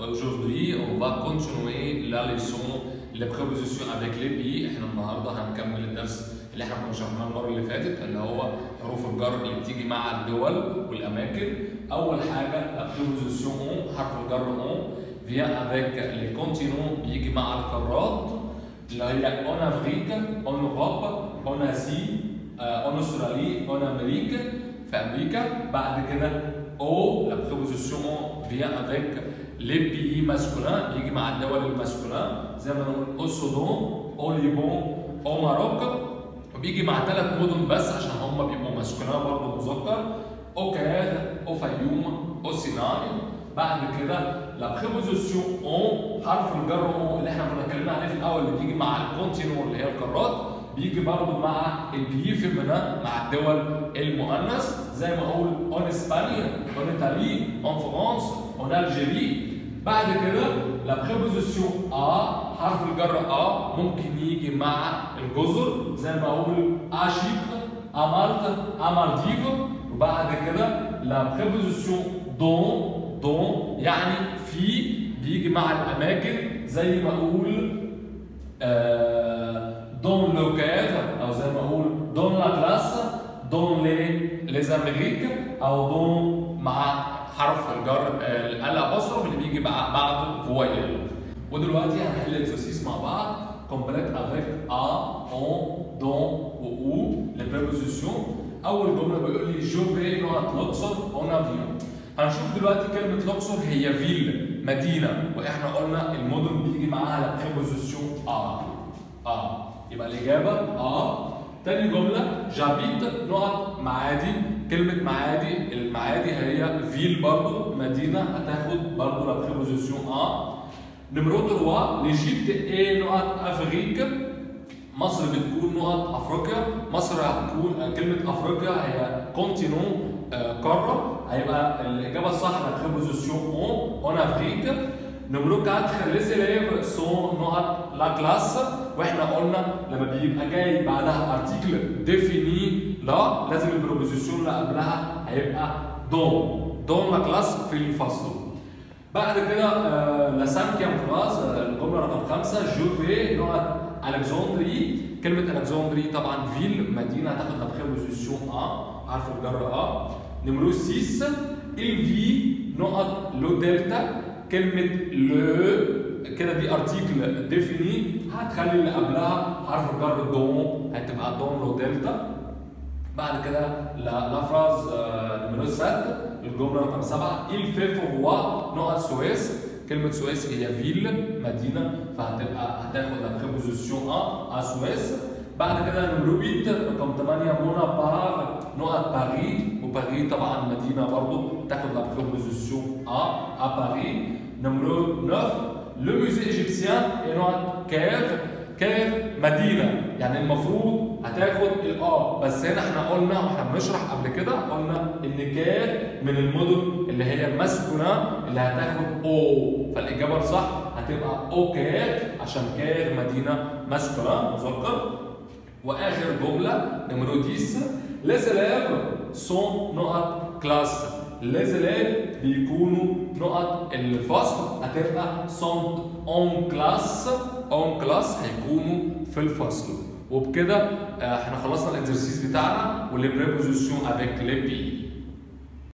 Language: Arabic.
Aujourd'hui, on va continuer la leçon les prépositions avec les pays. احنا النهارده هنكمل الدرس اللي احنا كنا شرحناه المره اللي فاتت اللي هو حروف الجر اللي بتيجي مع الدول والاماكن. اول حاجه la préposition on حرف الجر on vient avec les continents بيجي مع القارات اللي هي en Afrique, en Europe, en Asie, en Australie, en Amérique في امريكا. بعد كده او la préposition on vient avec les pays masculins بيجي مع الدول الماسكولين زي ما نقول au Soudan, au Liban, au Maroc وبيجي مع 3 مدن بس عشان هم بيبقوا ماسكولين برضه مذكر au Caire, au Fayoum, au Sinaï. بعد كده la préposition on حرف الجر on اللي احنا كنا اتكلمنا عليه في الاول اللي بيجي مع الكونتينو اللي هي القارات بيجي برضه مع البيي فيمينا مع الدول المؤنث زي ما اقول اون اسبانيا اون ايطالي اون فرنسا اون الجيري. بعد كده لا بريبوزيسيون ا حرف الجر ا ممكن يجي مع الجزر زي ما اقول ا شيبر ا مالطا ا مالديف. وبعد كده لا بريبوزيسيون دون يعني في بيجي مع الاماكن زي ما اقول دون لو كير او زي ما اقول دون لا كلاس دون لي امريك او دون مع حرف الجر الابوستروف اللي بيجي بعد فويل. ودلوقتي هنحل الاكسرسيس مع بعض كومبليت افيك ا اون دون و او لي بريبوزيسيون. اول جمله بيقول لي جو في نقط لوكسور اون افيون. هنشوف دلوقتي كلمه لوكسور هي فيل مدينه واحنا قلنا المدن بيجي معاها لا بريبوزيسيون ا يبقى الاجابه تاني جمله جابيت نقط معادي. كلمه معادي المعادي هي فيل برضه مدينه هتاخد برضه لا بريبوزيسيون نمرو 3 ليجيبت ايه نقط افريك. مصر بتكون نقط افريقيا. مصر هتكون كلمه افريقيا هي كونتينون قاره هيبقى الاجابه الصح لا بريبوزيسيون اون افريك. نمرو 4 ليس ليف سون نقط لا كلاس واحنا قلنا لما بيبقى جاي بعدها ارتيكل ديفيني لا لازم البروبوزيسيون اللي قبلها هيبقى دون لا كلاس في الفصل. بعد كده لا سانكيام فراز الجمله رقم 5 جو في نقط الكسندري. كلمه الكسندري طبعا فيل مدينه هتاخد لا بريبوزيسيون حرف الجر نمرو 6 الفي نقط لو دلتا. كلمه لو كده دي ارتيكل ديفيني هتخلي اللي قبلها حرف الجر دون هتبقى دون لو دلتا. بعد كده لا فراز نمرو 7 الجمله رقم 7 il fait froid نقط سويس. كلمه سويس هي فيل مدينه فهتبقى هتاخد لا بريبوزيسيون ا سويس. بعد كده نمرو 8 رقم 8 مونابار نقط باري وباري طبعا مدينه برضه تاخد لا بريبوزيسيون ا باري. نمرو 9 لو موزي ايجيبسيان نقط كير مدينه يعني المفروض هتاخد بس هنا احنا قلنا واحنا بنشرح قبل كده قلنا ان كير من المدن اللي هي الماسكونا اللي هتاخد او فالاجابه الصح هتبقى او كير عشان كير مدينه ماسكونا مذكر. واخر جمله نمرو 10 les élèves sont نقط كلاس. les élèves بيكونوا نقط الفصل هتبقى sont en classe هيكونوا في الفصل. وبكده احنا خلصنا الاكسرسيس بتاعنا واللي بريبوزيسيون افيك لي بي.